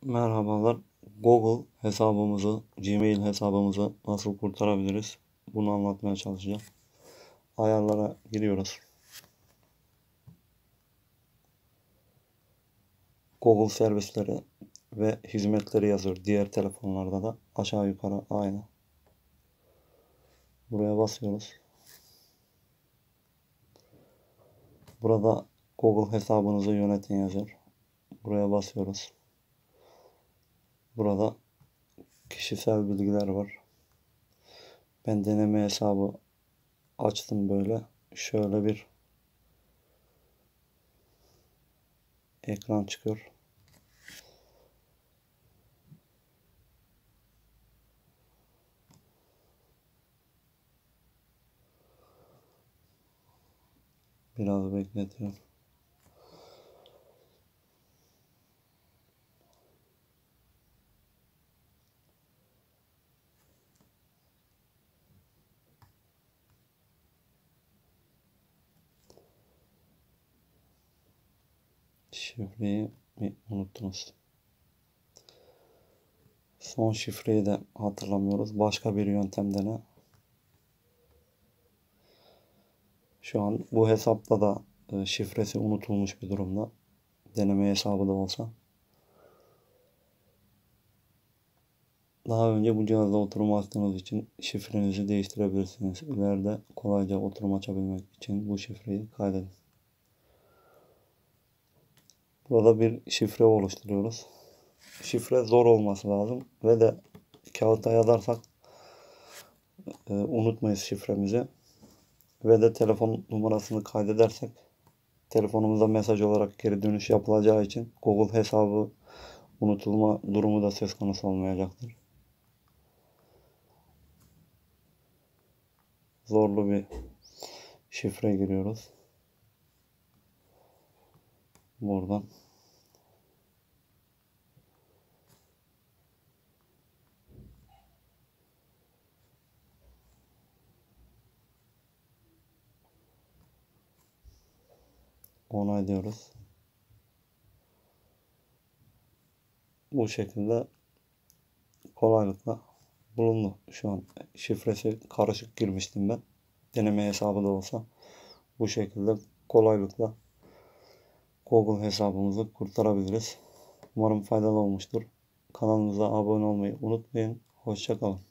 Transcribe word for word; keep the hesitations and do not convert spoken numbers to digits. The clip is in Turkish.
Merhabalar. Google hesabımızı, Gmail hesabımızı nasıl kurtarabiliriz? Bunu anlatmaya çalışacağım. Ayarlara giriyoruz. Google servisleri ve hizmetleri yazıyor. Diğer telefonlarda da aşağı yukarı aynı. Buraya basıyoruz. Burada Google hesabınızı yönetin yazıyor. Buraya basıyoruz. Burada kişisel bilgiler var. Ben deneme hesabı açtım böyle. Şöyle bir ekran çıkıyor. Biraz bekletiyor. Şifreyi mi unuttunuz? Son şifreyi de hatırlamıyoruz. Başka bir yöntemde ne? Şu an bu hesapta da e, şifresi unutulmuş bir durumda. Deneme hesabı da olsa. Daha önce bu cihazda oturum açtığınız için şifrenizi değiştirebilirsiniz. İleride kolayca oturum açabilmek için bu şifreyi kaydedin. Burada bir şifre oluşturuyoruz. Şifre zor olması lazım ve de kağıta yazarsak e, unutmayız şifremizi. Ve de telefon numarasını kaydedersek telefonumuza mesaj olarak geri dönüş yapılacağı için Google hesabı unutulma durumu da söz konusu olmayacaktır. Zorlu bir şifre giriyoruz. Buradan onaylıyoruz. Bu şekilde kolaylıkla bulundu. Şu an şifresi karışık girmiştim ben. Deneme hesabı da olsa bu şekilde kolaylıkla Google hesabımızı kurtarabiliriz. Umarım faydalı olmuştur. Kanalımıza abone olmayı unutmayın. Hoşça kalın.